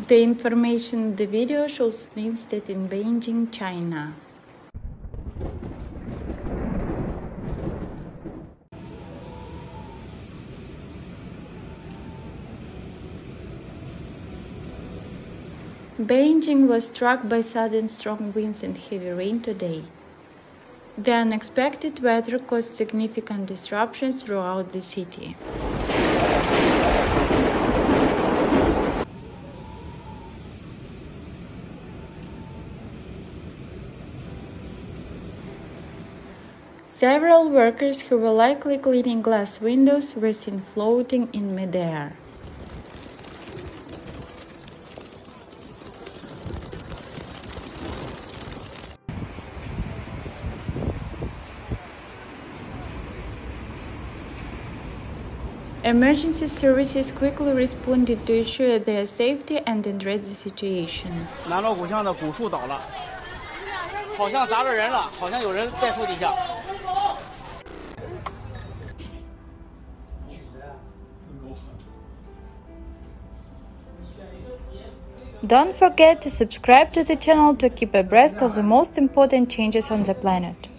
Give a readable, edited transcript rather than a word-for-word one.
The information in the video shows Landslide in Beijing, China. Beijing was struck by sudden strong winds and heavy rain today. The unexpected weather caused significant disruptions throughout the city. Several workers who were likely cleaning glass windows were seen floating in midair. Emergency services quickly responded to ensure their safety and address the situation. 南锣鼓巷的古树倒了，好像砸着人了，好像有人在树底下。 Don't forget to subscribe to the channel to keep abreast of the most important changes on the planet.